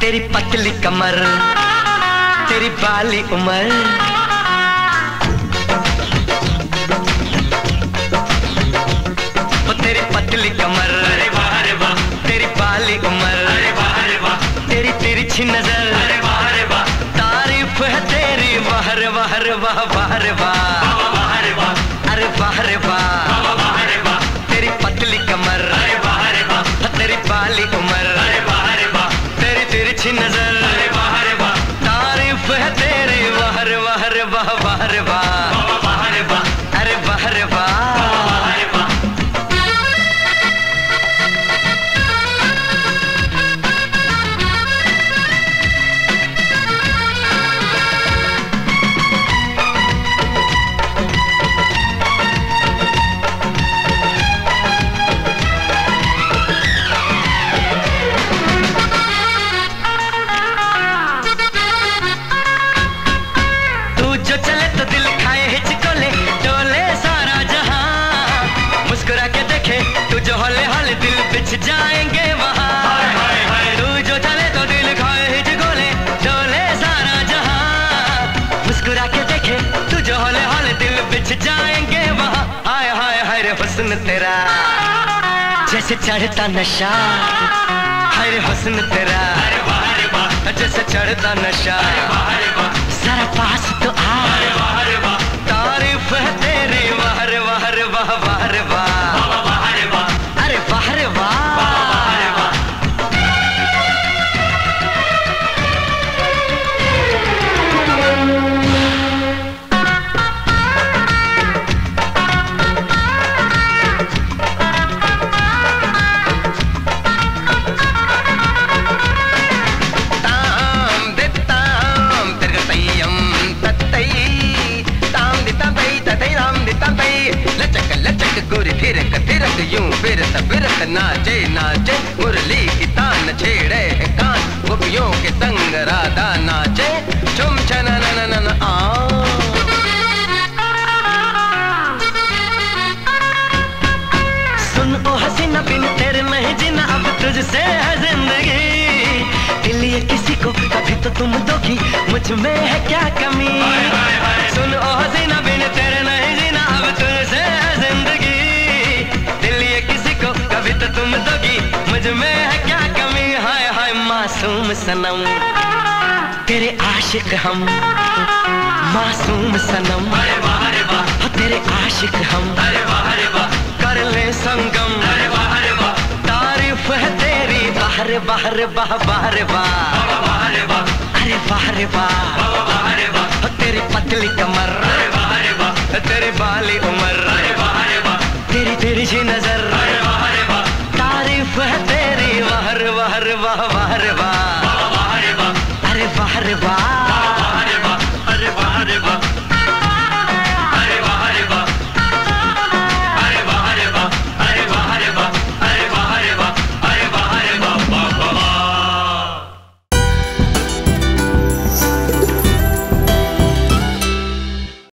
तेरी पतली कमर, तेरी बाली उमर, वो तेरी पतली कमर, अरे वाह रे वाह, तेरी बाली उमर, अरे वाह रे वाह, तेरी तिरछी नजर, अरे वाह रे वाह, तारीफ है तेरी वाह रे वाह रे वाह वाह रे वाह, अरे वाह रे वाह, तेरी पतली कमर, अरे वाह रे वाह, तेरी बाली उमर, अरे वाह रे वाह, तेरी तिरछी नजर, अरे वाह रे वाह, तारीफ है तेरी वाह रे वाह रे वाह वाह रे वाह, अरे वाह रे वाह। जाएंगे वहाँ, तू जो चले तो दिल खाए हिचकोले, डोले सारा जहाँ, मुस्कुरा के देखे तू जो हौले हौले दिल बिछ जाएंगे वहाँ। हाय हाय हाय रे हुस्न तेरा जैसे चढ़ता नशा, हाय रे हुस्न तेरा जैसे चढ़ता नशा, जरा पास तो आ, तारीफ है तेरी वाह रे वाह रे वाह वाह रे वाह, अरे वाह रे वाह। गोरी थिरक थिरक यूं फिरत फिरत नाचे नाचे, मुरली की तान छेड़े है कान, गोपियों के संग राधा नाचे, चुम छना न न न आ। सुन ओ हसीना बिन तेरे नहीं जीना, अब तुझसे है जिंदगी, दिल ये किसी को कभी तो तुम दोगी, मुझ में है क्या कमी। सुन ओ हसीना बिन तेरे नहीं जीना, अब तुझसे है जिंदगी, कभी तो तुम दोगी, मुझ में है क्या कमी। हाय हाय मासूम सनम तेरे आशिक हम, मासूम सनम तेरे आशिक हम, कर ले संगम, तारीफ है तेरी वाह रे वाह रे वाह वाह रे वाह, अरे वाह रे वाह, तेरी पतली कमर,